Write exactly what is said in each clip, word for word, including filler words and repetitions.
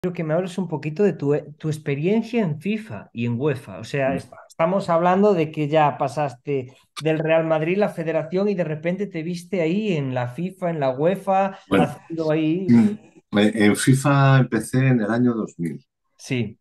Quiero que me hables un poquito de tu, tu experiencia en FIFA y en UEFA. O sea, Mm. est- estamos hablando de que ya pasaste del Real Madrid, la federación, y de repente te viste ahí en la FIFA, en la UEFA, Bueno, haciendo ahí... mm, en FIFA empecé en el año dos mil. Sí,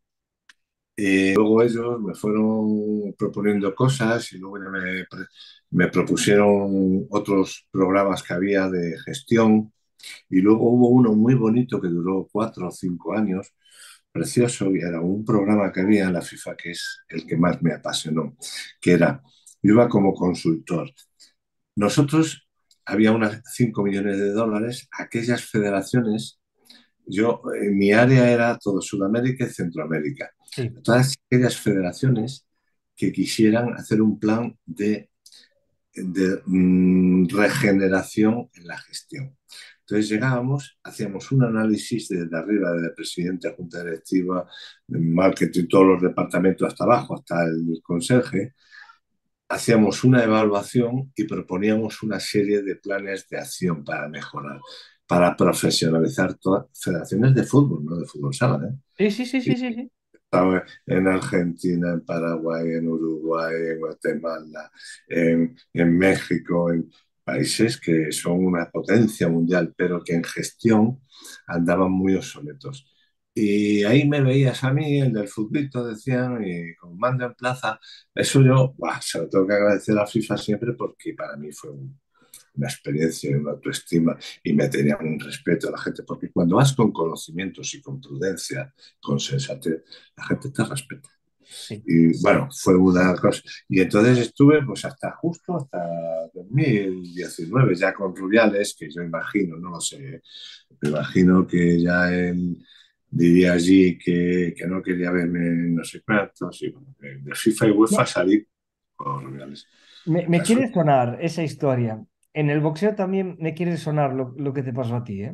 Y luego ellos me fueron proponiendo cosas y luego ya me, pre- me propusieron otros programas que había de gestión. Y luego hubo uno muy bonito que duró cuatro o cinco años, precioso, y era un programa que había en la FIFA que es el que más me apasionó, que era, yo iba como consultor. Nosotros había unas cinco millones de dólares, aquellas federaciones. Yo, en mi área era todo Sudamérica y Centroamérica. sí. Todas aquellas federaciones que quisieran hacer un plan de, de mm, regeneración en la gestión. Entonces llegábamos, hacíamos un análisis desde arriba, desde presidente, junta directiva, marketing, todos los departamentos hasta abajo, hasta el conserje. Hacíamos una evaluación y proponíamos una serie de planes de acción para mejorar, para profesionalizar todas federaciones de fútbol, no de fútbol sala, ¿eh? Sí, sí, sí, Y sí, sí, sí. estaba en Argentina, en Paraguay, en Uruguay, en Guatemala, en, en México, en países que son una potencia mundial, pero que en gestión andaban muy obsoletos. Y ahí me veías a mí, el del futbolito, decían, y con mando en plaza. Eso yo, buah, se lo tengo que agradecer a FIFA siempre porque para mí fue un, una experiencia y una autoestima y me tenían un respeto a la gente, porque cuando vas con conocimientos y con prudencia, con sensatez, la gente te respeta. Sí. Y bueno, fue una cosa. Y entonces estuve pues hasta justo hasta dos mil diecinueve ya con Rubiales, que yo imagino, no lo sé, me imagino que ya él diría allí que, que no quería verme en no sé cuántos, y bueno, de FIFA y UEFA No, salí con Rubiales. me, me Eso. quiere sonar esa historia. En el boxeo también me quiere sonar lo, lo que te pasó a ti, ¿eh?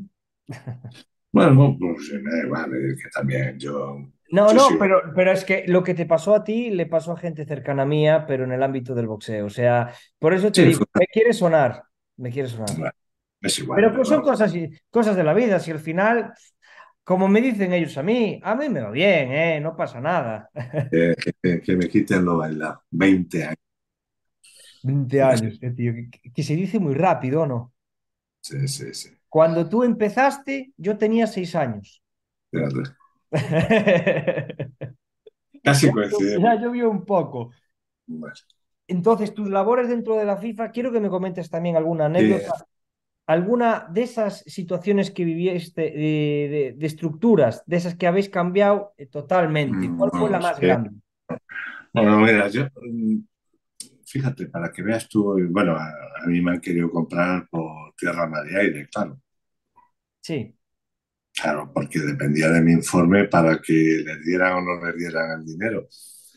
Bueno, pues me da igual, es que también yo, No, yo no, sigo. pero, pero es que lo que te pasó a ti le pasó a gente cercana a mía, pero en el ámbito del boxeo. O sea, por eso te Sí, digo, fue- me quiere sonar, me quiere sonar. bueno, es igual, Pero pues son pero cosas, y- cosas de la vida. Si al final, como me dicen ellos a mí, a mí me va bien, ¿eh? No pasa nada. eh, que, que me quiten lo bailado. Veinte años. Veinte años, eh, tío, que, que se dice muy rápido, ¿no? Sí, sí, sí. Cuando tú empezaste, yo tenía seis años. Fíjate. Ya, Casi ya coincidimos. llovió un poco. Bueno, Entonces, tus labores dentro de la FIFA, quiero que me comentes también alguna sí, anécdota, alguna de esas situaciones que viviste, de, de- de estructuras, de esas que habéis cambiado eh, totalmente. mm, ¿Cuál fue la vamos, más eh, grande? bueno, mira, yo, mm, fíjate, para que veas tú, bueno, a, a mí me han querido comprar por tierra, mar y aire, claro. Sí, Claro, porque dependía de mi informe para que les dieran o no les dieran el dinero.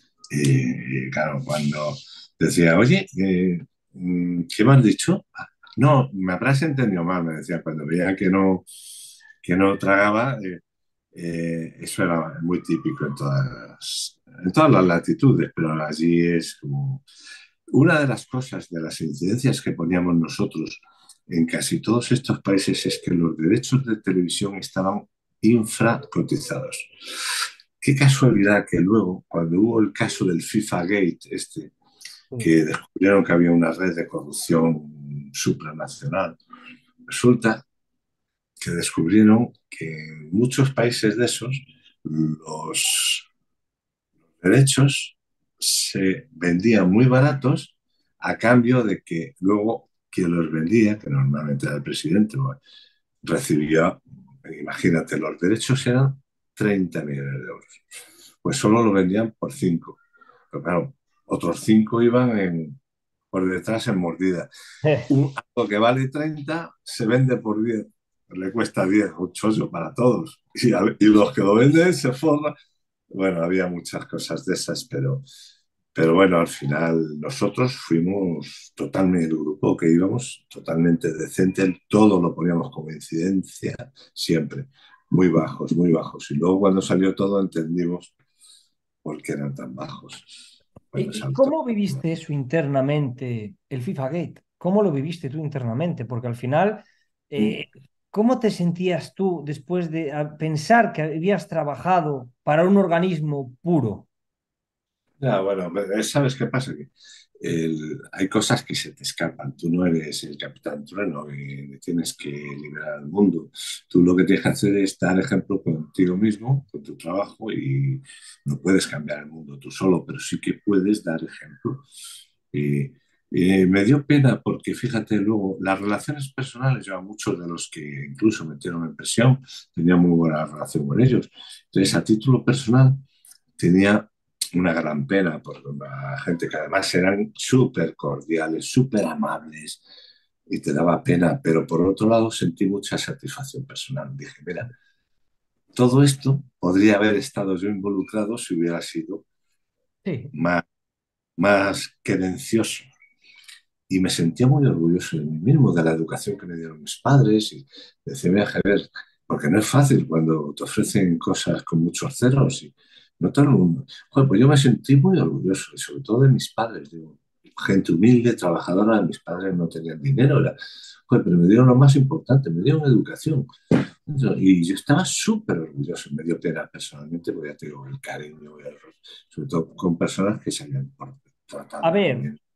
Y, y claro, cuando decía, oye, eh, mm, ¿qué me has dicho? "Ah, no, me habrás entendido mal", me decía, cuando veía que no, que no tragaba. eh, eh, eso era muy típico en todas, en todas las latitudes, pero allí es como... Una de las cosas, de las incidencias que poníamos nosotros en casi todos estos países es que los derechos de televisión estaban infracotizados. Qué casualidad que luego, cuando hubo el caso del FIFA Gate, este, sí. que descubrieron que había una red de corrupción supranacional, resulta que descubrieron que en muchos países de esos los derechos se vendían muy baratos a cambio de que luego quien los vendía, que normalmente era el presidente, bueno, recibía, imagínate, los derechos eran treinta millones de euros. Pues solo lo vendían por cinco. Pero claro, otros cinco iban en, por detrás en mordida. Eh, Un, algo que vale treinta se vende por diez. Le cuesta diez, un chollo para todos. Y, a- y los que lo venden se forran. Bueno, había muchas cosas de esas, pero, pero bueno, al final nosotros fuimos totalmente, el grupo que íbamos, totalmente decente, todo lo poníamos como incidencia, siempre, muy bajos, muy bajos. Y luego cuando salió todo entendimos por qué eran tan bajos. Cuando ¿Y y saltó. cómo viviste eso internamente, el FIFA Gate? ¿Cómo lo viviste tú internamente? Porque al final, eh, Mm. ¿Cómo te sentías tú después de ah, pensar que habías trabajado para un organismo puro? Ya, bueno, ¿sabes qué pasa? Que el- hay cosas que se te escapan. Tú no eres el capitán trueno que tienes que liberar al mundo. Tú lo que tienes que hacer es dar ejemplo contigo mismo, con tu trabajo, y no puedes cambiar el mundo tú solo, pero sí que puedes dar ejemplo. Y, y me dio pena porque, fíjate, luego, las relaciones personales, yo a muchos de los que incluso metieron en prisión, tenía muy buena relación con ellos. Entonces, a título personal, tenía una gran pena por la gente que además eran súper cordiales, súper amables y te daba pena, pero por otro lado sentí mucha satisfacción personal. Dije, mira, todo esto podría haber estado yo involucrado si hubiera sido Sí, más, más querencioso. Y me sentía muy orgulloso de mí mismo, de la educación que me dieron mis padres. Y decía, mira, Javier, porque no es fácil cuando te ofrecen cosas con muchos ceros y no todo el mundo. Joder, pues yo me sentí muy orgulloso, y sobre todo de mis padres. Digo, gente humilde, trabajadora, mis padres no tenían dinero, era, joder, pero me dieron lo más importante, me dieron educación. Y yo estaba súper orgulloso, me dio pena personalmente, porque ya tengo el cariño, el- sobre todo con personas que se habían a tratado muy ver, bien.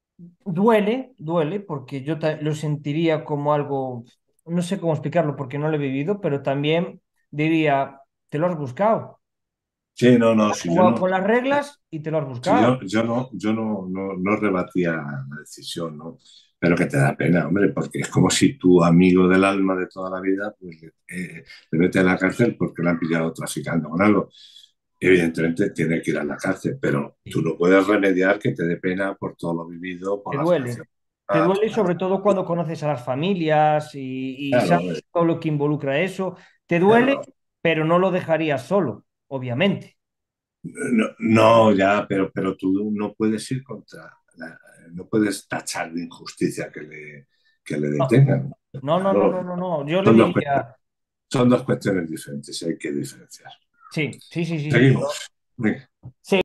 duele, duele, porque yo ta- lo sentiría como algo, no sé cómo explicarlo porque no lo he vivido, pero también diría, te lo has buscado. Sí, no, no, Has si yo jugado no, con las reglas y te lo has si buscado. yo, yo no, yo no, no, no rebatía la decisión, ¿no? Pero que te da pena, hombre, porque es como si tu amigo del alma de toda la vida, pues eh, le mete a la cárcel porque le han pillado traficando con algo. Evidentemente tiene que ir a la cárcel, pero tú Sí. no puedes remediar que te dé pena por todo lo vivido, por Te la duele. situación. Te Ah, duele sobre todo cuando conoces a las familias y, y claro, sabes eh, todo lo que involucra eso. Te duele, claro. pero no lo dejarías solo, obviamente. No, no, ya, pero, pero tú no puedes ir contra, la- no puedes tachar de injusticia que le, que le No, detengan. no, no, no, Claro, no, no, no. Yo le son dos, cuestiones- diría, son dos cuestiones diferentes, hay que diferenciar. sí, sí, sí, sí, sí. Seguimos. Venga. Sí,